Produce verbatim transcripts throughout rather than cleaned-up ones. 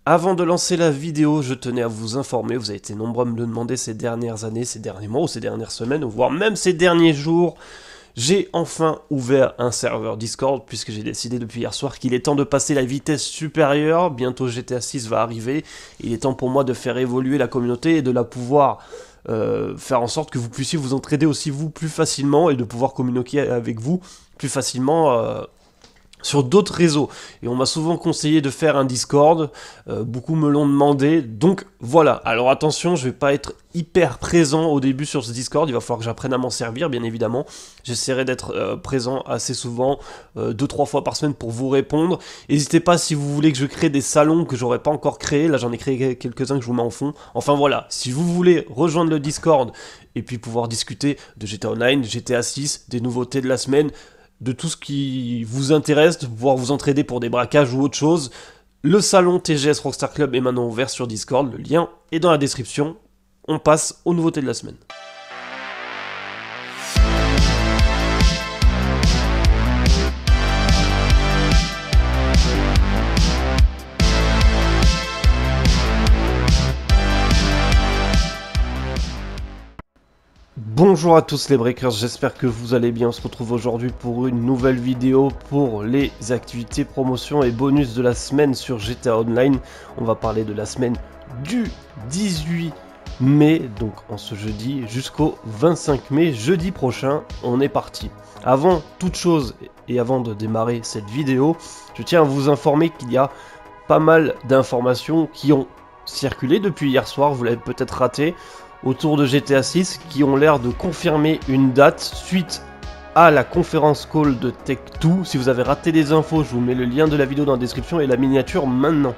Avant de lancer la vidéo, je tenais à vous informer, vous avez été nombreux à me le demander ces dernières années, ces derniers mois, ou ces dernières semaines, ou voire même ces derniers jours. J'ai enfin ouvert un serveur Discord, puisque j'ai décidé depuis hier soir qu'il est temps de passer la vitesse supérieure. Bientôt G T A six va arriver, il est temps pour moi de faire évoluer la communauté et de la pouvoir euh, faire en sorte que vous puissiez vous entraider aussi vous plus facilement et de pouvoir communiquer avec vous plus facilement euh, sur d'autres réseaux. Et on m'a souvent conseillé de faire un Discord, euh, beaucoup me l'ont demandé, donc voilà. Alors attention, je vais pas être hyper présent au début sur ce Discord, il va falloir que j'apprenne à m'en servir, bien évidemment. J'essaierai d'être euh, présent assez souvent, euh, deux trois fois par semaine pour vous répondre. N'hésitez pas si vous voulez que je crée des salons que j'aurais pas encore créés, là j'en ai créé quelques-uns que je vous mets en fond. Enfin voilà, si vous voulez rejoindre le Discord et puis pouvoir discuter de G T A Online, G T A six, des nouveautés de la semaine, de tout ce qui vous intéresse, de pouvoir vous entraider pour des braquages ou autre chose, le salon T G S Rockstar Club est maintenant ouvert sur Discord, le lien est dans la description. On passe aux nouveautés de la semaine. Bonjour à tous les breakers, j'espère que vous allez bien. On se retrouve aujourd'hui pour une nouvelle vidéo pour les activités, promotions et bonus de la semaine sur G T A Online. On va parler de la semaine du dix-huit mai, donc en ce jeudi, jusqu'au vingt-cinq mai, jeudi prochain. On est parti. Avant toute chose et avant de démarrer cette vidéo, je tiens à vous informer qu'il y a pas mal d'informations qui ont circulé depuis hier soir, vous l'avez peut-être raté, autour de G T A six, qui ont l'air de confirmer une date suite à la conférence call de Tech deux. Si vous avez raté les infos, je vous mets le lien de la vidéo dans la description et la miniature maintenant.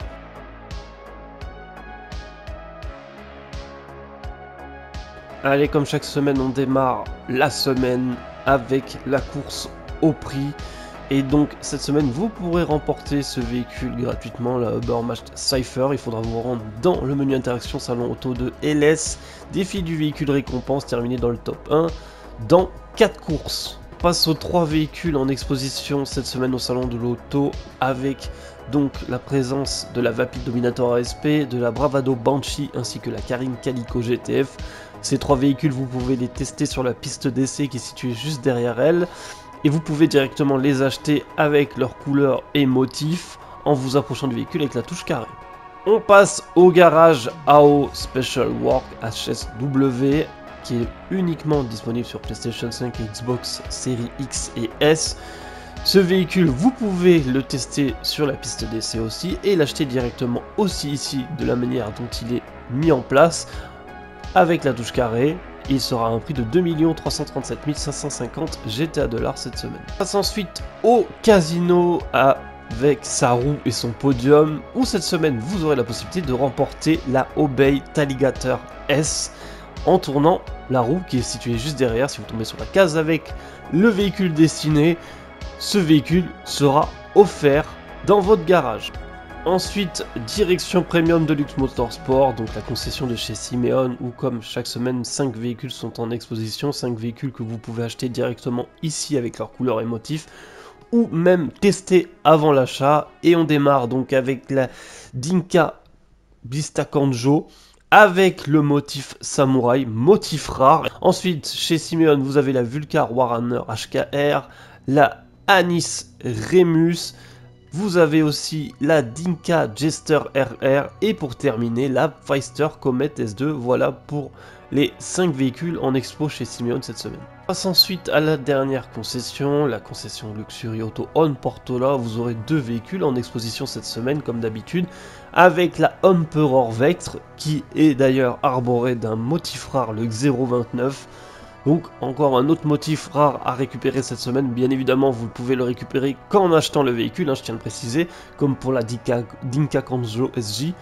Allez, comme chaque semaine, on démarre la semaine avec la course au prix. Et donc cette semaine vous pourrez remporter ce véhicule gratuitement, la Ubermacht Cypher. Il faudra vous rendre dans le menu interaction salon auto de L S, défi du véhicule récompense terminé dans le top un dans quatre courses. On passe aux trois véhicules en exposition cette semaine au salon de l'auto, avec donc la présence de la Vapid Dominator A S P, de la Bravado Banshee ainsi que la Carine Calico G T F. Ces trois véhicules vous pouvez les tester sur la piste d'essai qui est située juste derrière elle. Et vous pouvez directement les acheter avec leurs couleurs et motifs en vous approchant du véhicule avec la touche carré. On passe au garage A O Special Work H S W qui est uniquement disponible sur PlayStation cinq et Xbox Series X et S. Ce véhicule, vous pouvez le tester sur la piste d'essai aussi et l'acheter directement aussi ici de la manière dont il est mis en place avec la touche carré. Il sera à un prix de deux millions trois cent trente-sept mille cinq cent cinquante G T A dollars cette semaine. On passe ensuite au casino avec sa roue et son podium, où cette semaine vous aurez la possibilité de remporter la Obey Taligator S en tournant la roue qui est située juste derrière. Si vous tombez sur la case avec le véhicule destiné, ce véhicule sera offert dans votre garage. Ensuite, direction Premium Deluxe Motorsport, donc la concession de chez Simeon, où comme chaque semaine, cinq véhicules sont en exposition, cinq véhicules que vous pouvez acheter directement ici avec leurs couleurs et motifs, ou même tester avant l'achat. Et on démarre donc avec la Dinka Vista Kanjo, avec le motif samouraï, motif rare. Ensuite, chez Simeon, vous avez la Vulcar Warhammer H K R, la Anis Remus, vous avez aussi la Dinka Jester R R et pour terminer la Pfister Comet S deux. Voilà pour les cinq véhicules en expo chez Simeon cette semaine. On passe ensuite à la dernière concession, la concession Luxury Auto On Portola. Vous aurez deux véhicules en exposition cette semaine comme d'habitude, avec la Emperor Vectre qui est d'ailleurs arborée d'un motif rare, le X zéro vingt-neuf. Donc encore un autre motif rare à récupérer cette semaine. Bien évidemment vous pouvez le récupérer qu'en achetant le véhicule, hein, je tiens à le préciser, comme pour la Dinka, Dinka Kanjo S J.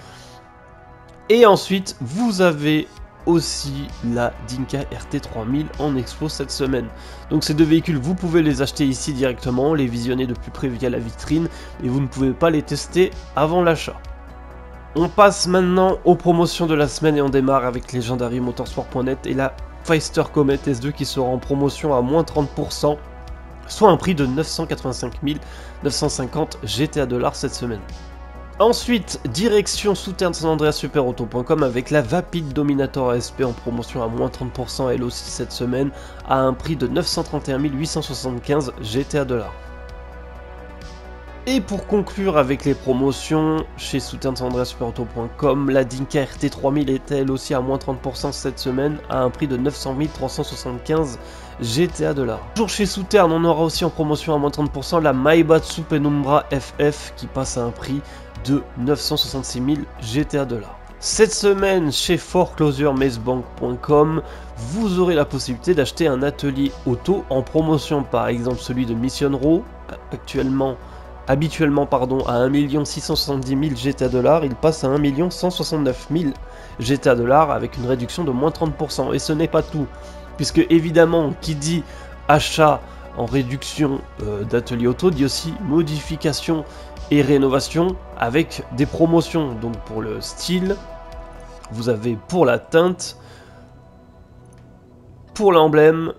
Et ensuite vous avez aussi la Dinka R T trois mille en expo cette semaine. Donc ces deux véhicules vous pouvez les acheter ici directement, les visionner de plus près via la vitrine, et vous ne pouvez pas les tester avant l'achat. On passe maintenant aux promotions de la semaine et on démarre avec Legendary Motorsport point net et la Pfister Comet S deux qui sera en promotion à moins trente pour cent, soit un prix de neuf cent quatre-vingt-cinq mille neuf cent cinquante G T A dollars cette semaine. Ensuite, direction Souterrain San Andreas Super Auto point com avec la Vapid Dominator A S P en promotion à moins trente pour cent elle aussi cette semaine à un prix de neuf cent trente et un mille huit cent soixante-quinze G T A dollars. Et pour conclure avec les promotions, chez Souterrain San Andreas Super Auto point com, la Dinka R T trois mille est elle aussi à moins trente pour cent cette semaine à un prix de neuf cent mille trois cent soixante-quinze G T A dollars. Toujours chez Souterrain, on aura aussi en promotion à moins trente pour cent la Maibatsu Penumbra F F qui passe à un prix de neuf cent soixante-six mille G T A dollars. Cette semaine, chez foreclosure maze bank point com, vous aurez la possibilité d'acheter un atelier auto en promotion, par exemple celui de Mission Row, actuellement, habituellement pardon, à un million six cent soixante-dix mille G T A dollars, il passe à un million cent soixante-neuf mille G T A dollars avec une réduction de moins trente pour cent. Et ce n'est pas tout, puisque évidemment, qui dit achat en réduction euh, d'atelier auto dit aussi modification et rénovation avec des promotions. Donc pour le style, vous avez pour la teinte, pour l'emblème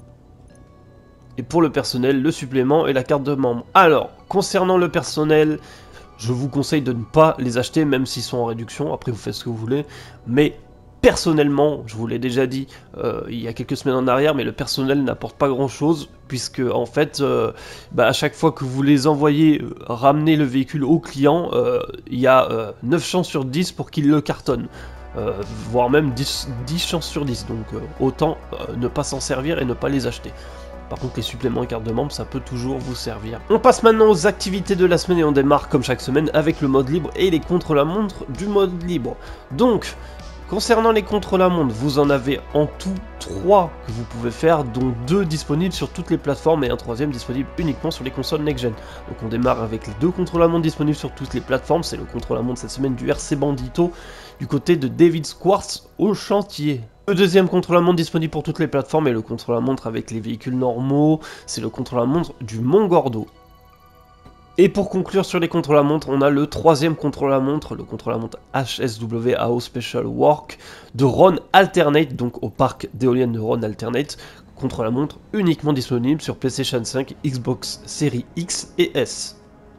et pour le personnel, le supplément et la carte de membre. Alors, concernant le personnel, je vous conseille de ne pas les acheter même s'ils sont en réduction, après vous faites ce que vous voulez, mais personnellement, je vous l'ai déjà dit euh, il y a quelques semaines en arrière, mais le personnel n'apporte pas grand chose, puisque en fait, euh, bah, à chaque fois que vous les envoyez euh, ramener le véhicule au client, euh, il y a euh, neuf chances sur dix pour qu'il le cartonne, euh, voire même dix, dix chances sur dix, donc euh, autant euh, ne pas s'en servir et ne pas les acheter. Par contre, les suppléments et cartes de membre, ça peut toujours vous servir. On passe maintenant aux activités de la semaine et on démarre comme chaque semaine avec le mode libre et les contre-la-montre du mode libre. Donc, concernant les contre-la-montre, vous en avez en tout trois que vous pouvez faire, dont deux disponibles sur toutes les plateformes et un troisième disponible uniquement sur les consoles next-gen. Donc on démarre avec les deux contre-la-montre disponibles sur toutes les plateformes, c'est le contre-la-montre cette semaine du R C Bandito, du côté de David Squartz au chantier. Le deuxième contre-la-montre disponible pour toutes les plateformes est le contre-la-montre avec les véhicules normaux, c'est le contre-la-montre du Mont Gordo. Et pour conclure sur les contre-la-montre, on a le troisième contre-la-montre, le contre-la-montre H S W A O Special Work de Ron Alternate, donc au parc d'éoliennes de Ron Alternate, contre-la-montre uniquement disponible sur PlayStation cinq, Xbox Series X et S.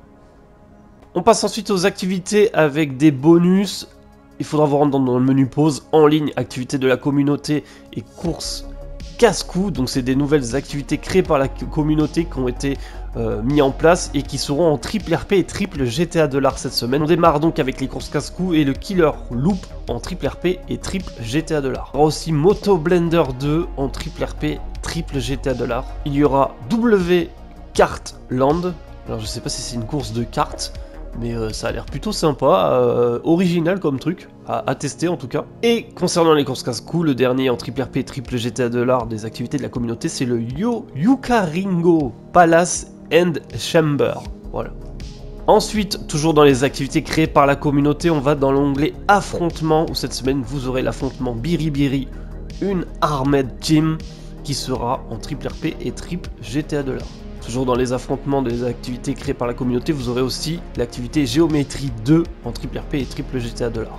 On passe ensuite aux activités avec des bonus. Il faudra vous rendre dans le menu pause, en ligne, activités de la communauté et courses casse-cou. Donc c'est des nouvelles activités créées par la communauté qui ont été euh, mis en place et qui seront en triple R P et triple G T A dollars cette semaine. On démarre donc avec les courses casse-cou et le Killer Loop en triple R P et triple G T A dollars. Il y aura aussi Moto Blender deux en triple R P, triple G T A dollars. Il y aura W Kart Land. Alors je sais pas si c'est une course de cartes, mais euh, ça a l'air plutôt sympa, euh, original comme truc, à, à tester en tout cas. Et concernant les courses casse-cou, le dernier en triple R P et triple G T A dollars des activités de la communauté, c'est le Yo Yukaringo Palace and Chamber. Voilà. Ensuite, toujours dans les activités créées par la communauté, on va dans l'onglet affrontement, où cette semaine vous aurez l'affrontement Biribiri, une Armed Team, qui sera en triple R P et triple G T A dollars. Toujours dans les affrontements des activités créées par la communauté, vous aurez aussi l'activité Géométrie deux en triple R P et triple G T A dollars.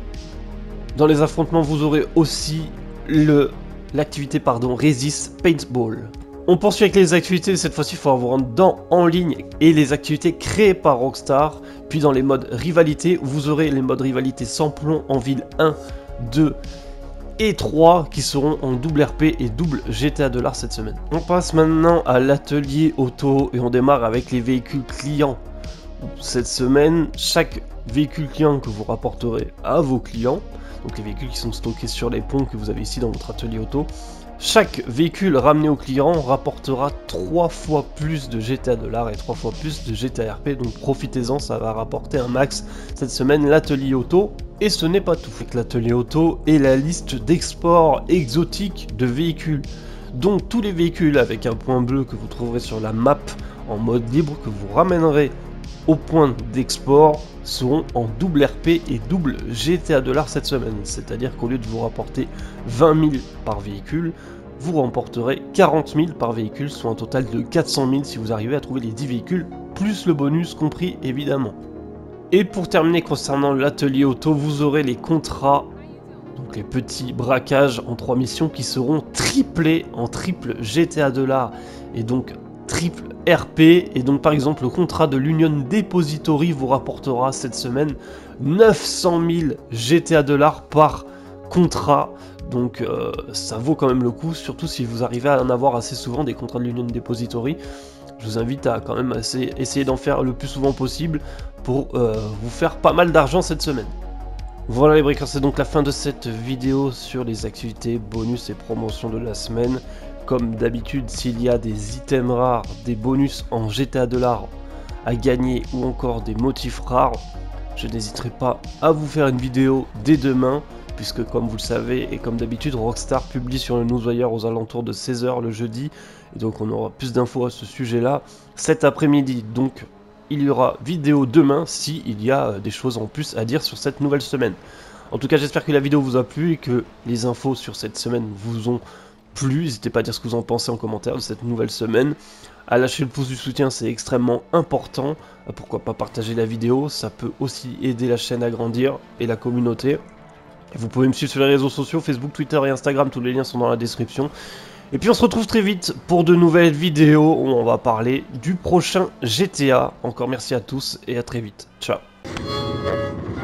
Dans les affrontements, vous aurez aussi le l'activité pardon Resist Paintball. On poursuit avec les activités, cette fois-ci il faudra vous rendre dans en ligne et les activités créées par Rockstar, puis dans les modes rivalité, où vous aurez les modes rivalité sans plomb en ville un, deux et trois qui seront en double R P et double G T A dollars cette semaine. On passe maintenant à l'atelier auto et on démarre avec les véhicules clients. Cette semaine, chaque véhicule client que vous rapporterez à vos clients, donc les véhicules qui sont stockés sur les ponts que vous avez ici dans votre atelier auto, chaque véhicule ramené au client rapportera trois fois plus de G T A dollars et trois fois plus de G T A R P, donc profitez-en, ça va rapporter un max cette semaine l'atelier auto. Et ce n'est pas tout, avec l'atelier auto et la liste d'export exotique de véhicules. Donc tous les véhicules avec un point bleu que vous trouverez sur la map en mode libre que vous ramènerez au point d'export seront en double R P et double G T A dollars cette semaine. C'est-à-dire qu'au lieu de vous rapporter vingt mille par véhicule, vous remporterez quarante mille par véhicule, soit un total de quatre cent mille si vous arrivez à trouver les dix véhicules, plus le bonus compris évidemment. Et pour terminer concernant l'atelier auto, vous aurez les contrats, donc les petits braquages en trois missions qui seront triplés en triple G T A dollars et donc triple R P. Et donc par exemple le contrat de l'Union Depository vous rapportera cette semaine neuf cent mille G T A dollars par contrat. Donc euh, ça vaut quand même le coup, surtout si vous arrivez à en avoir assez souvent des contrats de l'Union Depository. Je vous invite à quand même assez, essayer d'en faire le plus souvent possible pour euh, vous faire pas mal d'argent cette semaine. Voilà les breakers, c'est donc la fin de cette vidéo sur les activités, bonus et promotions de la semaine. Comme d'habitude, s'il y a des items rares, des bonus en G T A dollars à gagner ou encore des motifs rares, je n'hésiterai pas à vous faire une vidéo dès demain, puisque comme vous le savez et comme d'habitude, Rockstar publie sur le Newswire aux alentours de seize heures le jeudi, et donc on aura plus d'infos à ce sujet-là cet après-midi. Donc il y aura vidéo demain s'il y a des choses en plus à dire sur cette nouvelle semaine. En tout cas, j'espère que la vidéo vous a plu et que les infos sur cette semaine vous ont plu. N'hésitez pas à dire ce que vous en pensez en commentaire de cette nouvelle semaine. À lâcher le pouce du soutien, c'est extrêmement important. Pourquoi pas partager la vidéo, ça peut aussi aider la chaîne à grandir et la communauté. Vous pouvez me suivre sur les réseaux sociaux, Facebook, Twitter et Instagram, tous les liens sont dans la description. Et puis on se retrouve très vite pour de nouvelles vidéos où on va parler du prochain G T A. Encore merci à tous et à très vite. Ciao.